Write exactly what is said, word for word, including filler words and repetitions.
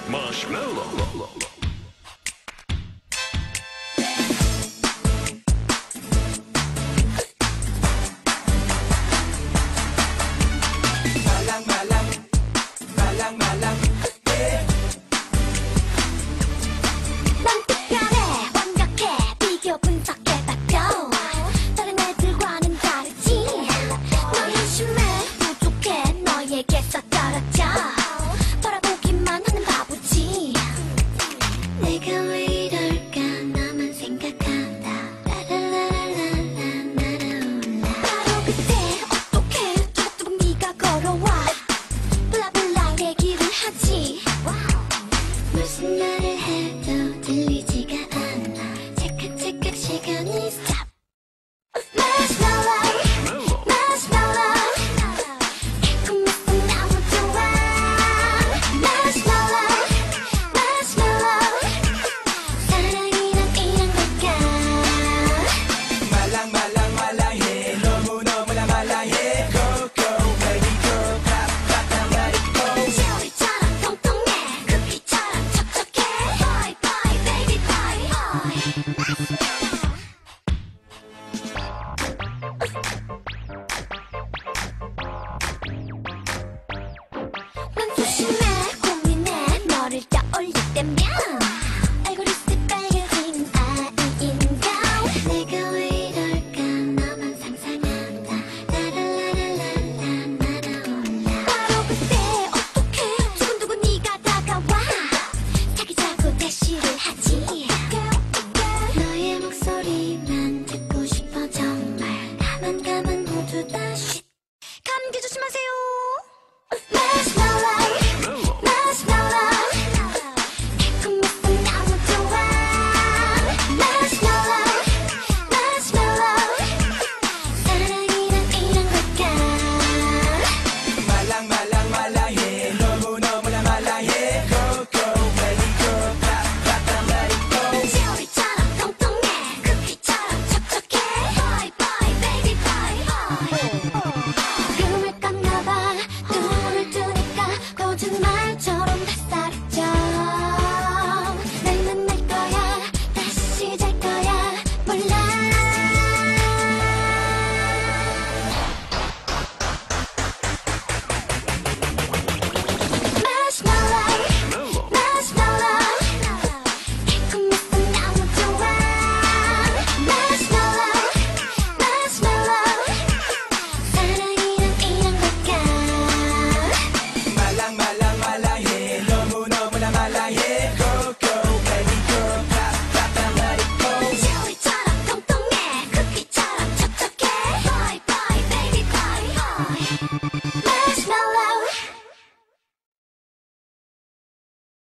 Marshmallow. 말랑 말랑 말랑 말랑 예. 넌 특별해 완벽해 비교 분석해봤고 다른 애들과는 다르지 너 현심해 부족해 너에게서 떨어져 바라보기만 하는 바보지 내가 왜 이럴까 너만 생각한다 라라라라라 날아올라 바로 그때 어떡해 두근두근 네가 걸어와 블라블라 얘기를 하지 무슨 말을 해도 들리지가 않아 찰칵찰칵 시간이 stop Marshmallow Marshmallow 달콤해서 너무 좋아 Marshmallow Marshmallow 사랑이란 이런 걸까 말랑 말랑 말랑해 너무 너무나 말랑해 Go go baby go clap clap clap let it go 젤리처럼 통통해 쿠키처럼 촉촉해 Bye bye baby bye bye 난 조심해 고민해 너를 떠올릴 때면 알고리즘 빨개지는 아이인가 내가 왜 이럴까 너만 상상한다 라라라라라 날아올라 바로 그때 어떡해 두근두근 네가 다가와 사귀자고 대시를 하지 너의 목소리만 듣고 싶어 정말 가만 가만 모두 다 쉬